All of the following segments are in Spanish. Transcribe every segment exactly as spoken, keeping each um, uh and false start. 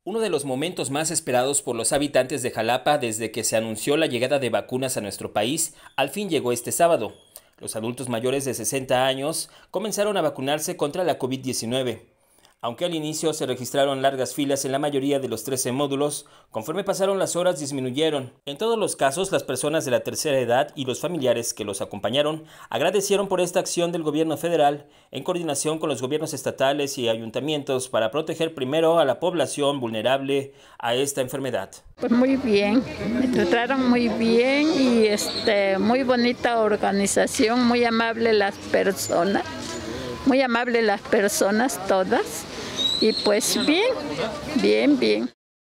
Uno de los momentos más esperados por los habitantes de Jalapa desde que se anunció la llegada de vacunas a nuestro país, al fin llegó este sábado. Los adultos mayores de sesenta años comenzaron a vacunarse contra la COVID diecinueve. Aunque al inicio se registraron largas filas en la mayoría de los trece módulos, conforme pasaron las horas disminuyeron. En todos los casos, las personas de la tercera edad y los familiares que los acompañaron agradecieron por esta acción del gobierno federal en coordinación con los gobiernos estatales y ayuntamientos para proteger primero a la población vulnerable a esta enfermedad. Pues muy bien, me trataron muy bien y este, muy bonita organización, muy amable las personas, muy amables las personas todas. Y pues bien, bien, bien.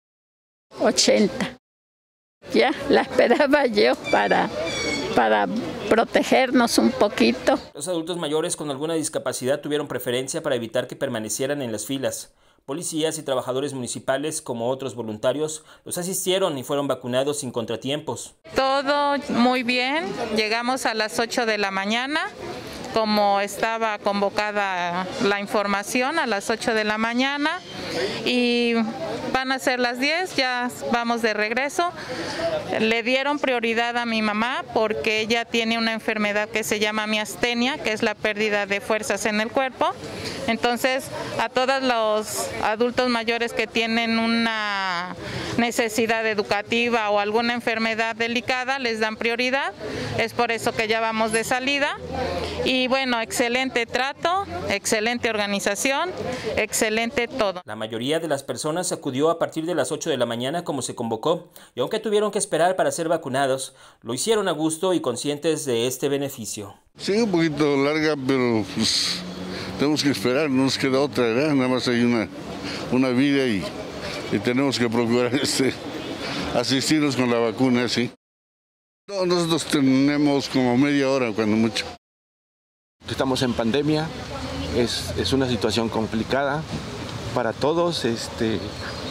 ochenta. Ya la esperaba yo para, para protegernos un poquito. Los adultos mayores con alguna discapacidad tuvieron preferencia para evitar que permanecieran en las filas. Policías y trabajadores municipales, como otros voluntarios, los asistieron y fueron vacunados sin contratiempos. Todo muy bien, llegamos a las ocho de la mañana. Como estaba convocada la información a las ocho de la mañana y van a ser las diez, ya vamos de regreso. Le dieron prioridad a mi mamá porque ella tiene una enfermedad que se llama miastenia, que es la pérdida de fuerzas en el cuerpo. Entonces, a todos los adultos mayores que tienen una necesidad educativa o alguna enfermedad delicada les dan prioridad. Es por eso que ya vamos de salida. Y bueno, excelente trato, excelente organización, excelente todo. La mayoría de las personas acudió a partir de las ocho de la mañana como se convocó, y aunque tuvieron que esperar para ser vacunados, lo hicieron a gusto y conscientes de este beneficio. Sí, un poquito larga, pero pues tenemos que esperar, no nos queda otra, ¿verdad? Nada más hay una, una vida y, y tenemos que procurar este, asistirnos con la vacuna, ¿sí? No, nosotros tenemos como media hora, cuando mucho. Estamos en pandemia, es, es una situación complicada para todos, este,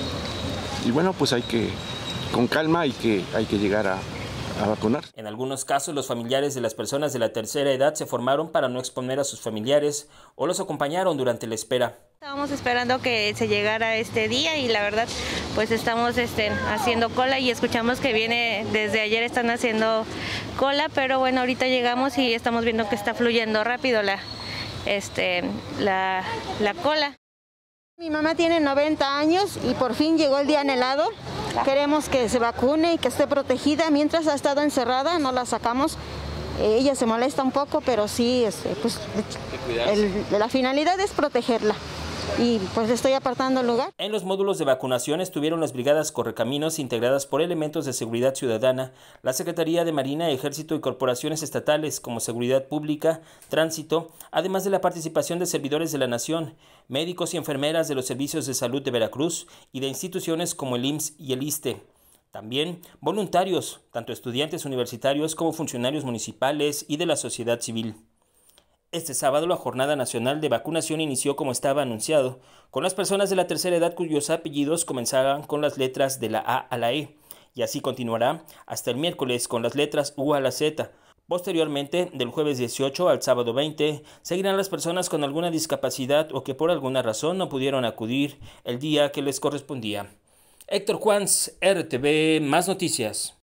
y bueno, pues hay que, con calma, hay que, hay que llegar a, a vacunar. En algunos casos, los familiares de las personas de la tercera edad se formaron para no exponer a sus familiares o los acompañaron durante la espera. Estábamos esperando que se llegara este día y la verdad pues estamos este, haciendo cola y escuchamos que viene desde ayer están haciendo cola, pero bueno, ahorita llegamos y estamos viendo que está fluyendo rápido la, este, la, la cola. Mi mamá tiene noventa años y por fin llegó el día anhelado. Queremos que se vacune y que esté protegida. Mientras ha estado encerrada, no la sacamos. Ella se molesta un poco, pero sí, este, pues, el, la finalidad es protegerla. Y pues estoy apartando el lugar. En los módulos de vacunación estuvieron las brigadas Correcaminos integradas por elementos de seguridad ciudadana, la Secretaría de Marina, Ejército y corporaciones estatales como Seguridad Pública, Tránsito, además de la participación de servidores de la Nación, médicos y enfermeras de los servicios de salud de Veracruz y de instituciones como el I M S S y el ISSSTE. También voluntarios, tanto estudiantes universitarios como funcionarios municipales y de la sociedad civil. Este sábado la Jornada Nacional de Vacunación inició como estaba anunciado, con las personas de la tercera edad cuyos apellidos comenzaban con las letras de la A a la E, y así continuará hasta el miércoles con las letras U a la Z. Posteriormente, del jueves dieciocho al sábado veinte, seguirán las personas con alguna discapacidad o que por alguna razón no pudieron acudir el día que les correspondía. Héctor Juans, R T V, Más Noticias.